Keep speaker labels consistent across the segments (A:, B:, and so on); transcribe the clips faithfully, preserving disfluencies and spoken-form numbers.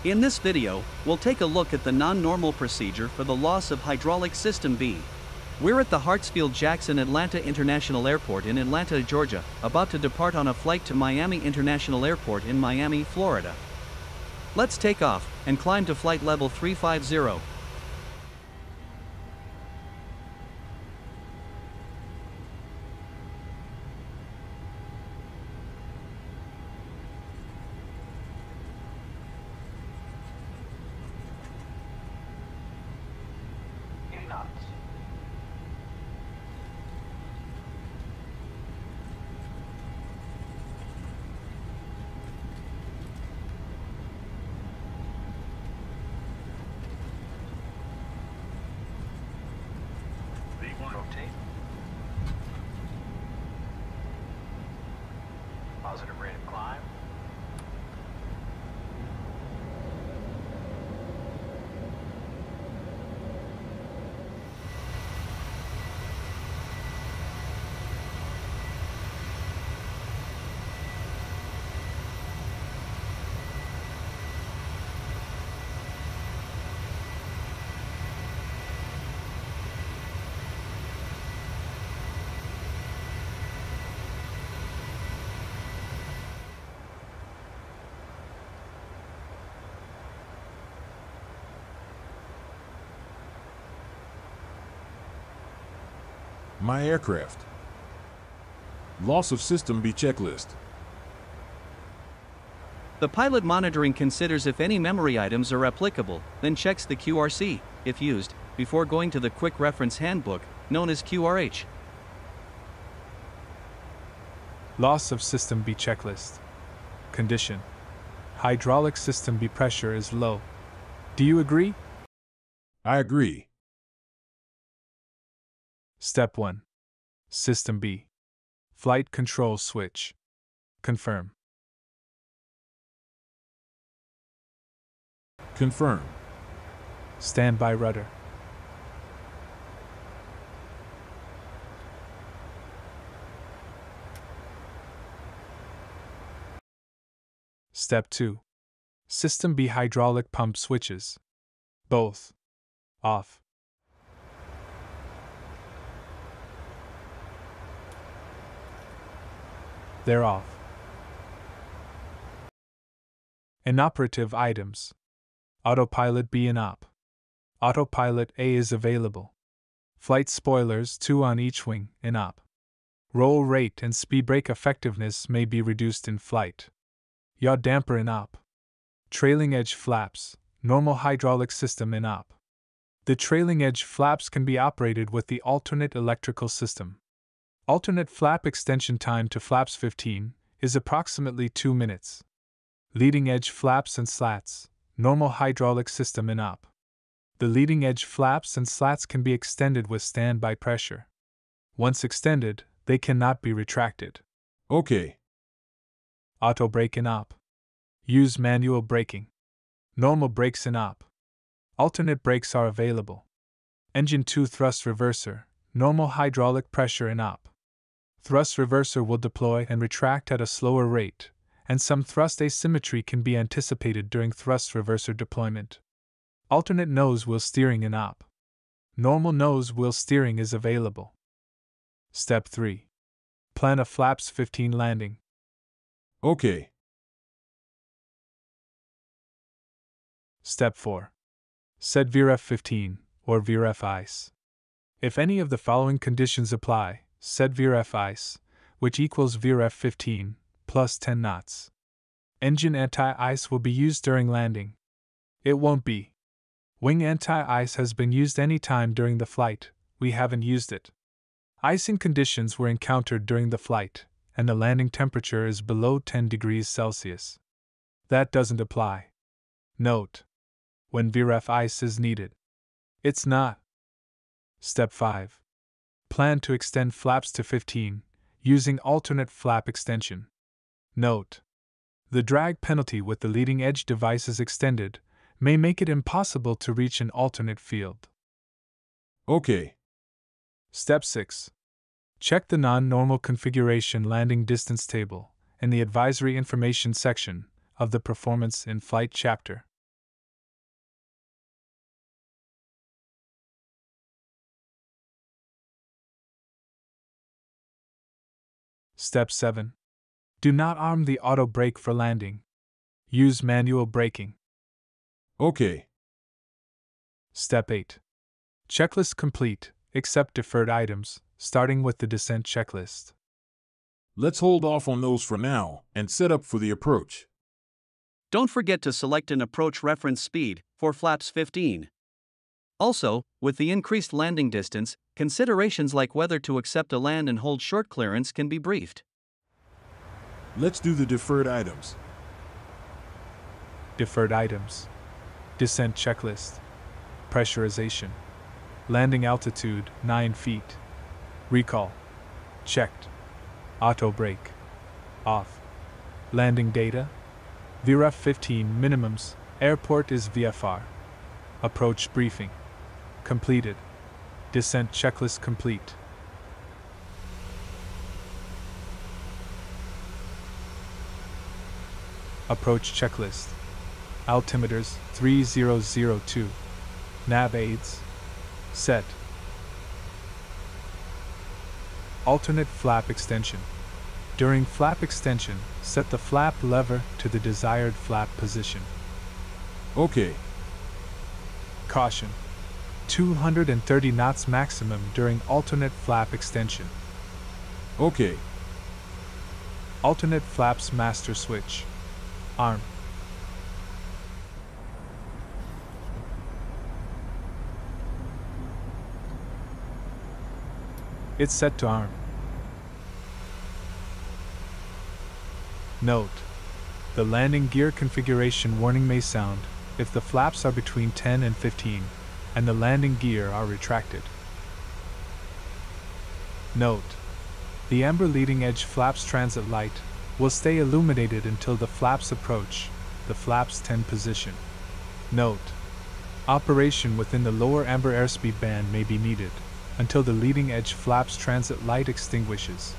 A: In this video, we'll take a look at the non-normal procedure for the loss of hydraulic system B. We're at the Hartsfield-Jackson Atlanta International Airport in Atlanta, Georgia, about to depart on a flight to Miami International Airport in Miami, Florida. Let's take off and climb to flight level three fifty.
B: Rotate. Positive rate of climb.
C: My aircraft. Loss of system B checklist.
A: The pilot monitoring considers if any memory items are applicable, then checks the Q R C, if used, before going to the Quick Reference Handbook, known as Q R H.
D: Loss of system B checklist. Condition: hydraulic system B pressure is low. Do you agree?
C: I agree.
D: Step one. System B. Flight control switch. Confirm.
C: Confirm.
D: Standby rudder. Step two. System B hydraulic pump switches. Both. Off. They're off. Inoperative items. Autopilot B in op. Autopilot A is available. Flight spoilers two on each wing in op. Roll rate and speed brake effectiveness may be reduced in flight. Yaw damper in op. Trailing edge flaps, normal hydraulic system in op. The trailing edge flaps can be operated with the alternate electrical system. Alternate flap extension time to flaps fifteen is approximately two minutes. Leading edge flaps and slats, normal hydraulic system in op. The leading edge flaps and slats can be extended with standby pressure. Once extended, they cannot be retracted.
C: Okay.
D: Auto brake in op. Use manual braking. Normal brakes in op. Alternate brakes are available. Engine two thrust reverser, normal hydraulic pressure in op. Thrust reverser will deploy and retract at a slower rate, and some thrust asymmetry can be anticipated during thrust reverser deployment. Alternate nose wheel steering in op. Normal nose wheel steering is available. Step three. Plan a flaps fifteen landing.
C: Okay.
D: Step four. Set V R F fifteen, or V R F ice. If any of the following conditions apply, set V R F ice, which equals V R F fifteen, plus ten knots. Engine anti-ice will be used during landing. It won't be. Wing anti-ice has been used any time during the flight, we haven't used it. Icing conditions were encountered during the flight, and the landing temperature is below ten degrees Celsius. That doesn't apply. Note: when V R F ice is needed. It's not. Step five. Plan to extend flaps to fifteen, using alternate flap extension. Note: the drag penalty with the leading edge devices extended may make it impossible to reach an alternate field.
C: Okay.
D: Step six. Check the non-normal configuration landing distance table in the advisory information section of the Performance in Flight chapter. Step seven. Do not arm the auto brake for landing. Use manual braking.
C: Okay.
D: Step eight. Checklist complete, except deferred items, starting with the descent checklist.
C: Let's hold off on those for now and set up for the approach.
A: Don't forget to select an approach reference speed for flaps fifteen. Also, with the increased landing distance, considerations like whether to accept a land and hold short clearance can be briefed.
C: Let's do the deferred items.
D: Deferred items. Descent checklist. Pressurization. Landing altitude nine feet. Recall. Checked. Auto brake. Off. Landing data. V R E F fifteen minimums. Airport is V F R. Approach briefing. Completed. Descent checklist complete. Approach checklist. Altimeters three zero zero two. Nav aids. Set. Alternate flap extension. During flap extension, set the flap lever to the desired flap position.
C: Okay.
D: Caution. two hundred thirty knots maximum during alternate flap extension.
C: Okay.
D: Alternate flaps master switch. Arm. It's set to arm. Note: the landing gear configuration warning may sound if the flaps are between ten and fifteen and the landing gear are retracted. Note: the amber leading edge flaps transit light will stay illuminated until the flaps approach the flaps ten position. Note: operation within the lower amber airspeed band may be needed until the leading edge flaps transit light extinguishes.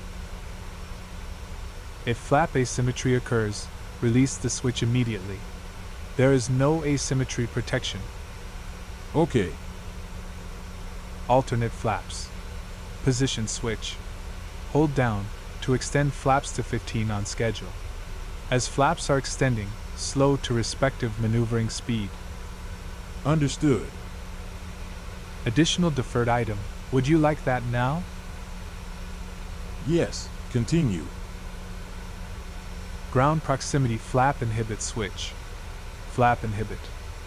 D: If flap asymmetry occurs, release the switch immediately. There is no asymmetry protection.
C: Okay.
D: Alternate flaps. Position switch. Hold down to extend flaps to fifteen on schedule. As flaps are extending, slow to respective maneuvering speed.
C: Understood.
D: Additional deferred item. Would you like that now?
C: Yes, continue.
D: Ground proximity flap inhibit switch. Flap inhibit.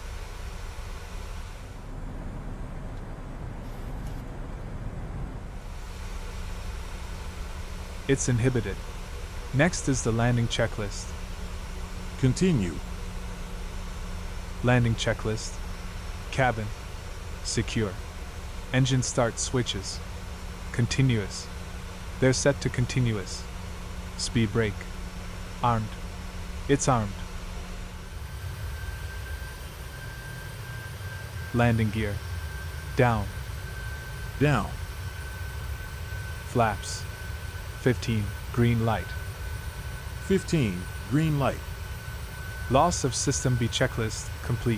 D: It's inhibited. Next is the landing checklist.
C: Continue.
D: Landing checklist. Cabin. Secure. Engine start switches. Continuous. They're set to continuous. Speed brake. Armed. It's armed. Landing gear. Down.
C: Down.
D: Flaps. fifteen. Green light.
C: fifteen. Green light.
D: Loss of System B checklist complete.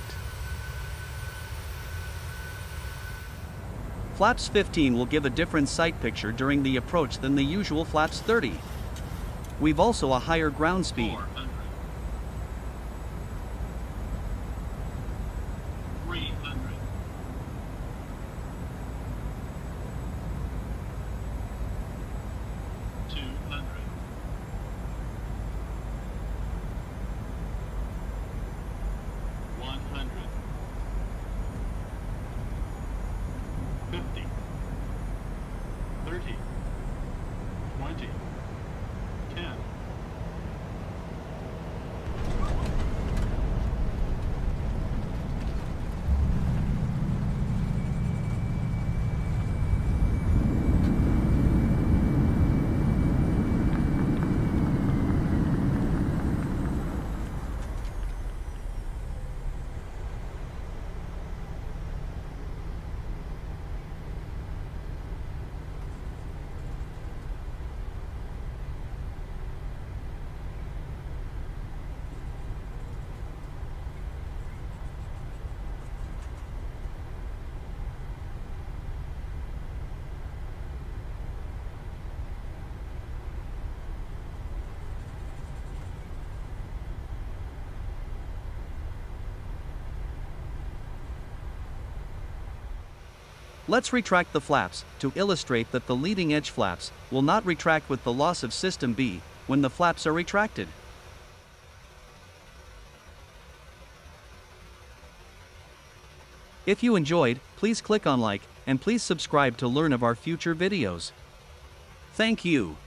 A: Flaps fifteen will give a different sight picture during the approach than the usual flaps thirty. We've also a higher ground speed.
B: three hundred. two hundred. one hundred. fifty. thirty. twenty. ten.
A: Let's retract the flaps, to illustrate that the leading edge flaps will not retract with the loss of System B when the flaps are retracted. If you enjoyed, please click on like, and please subscribe to learn of our future videos. Thank you.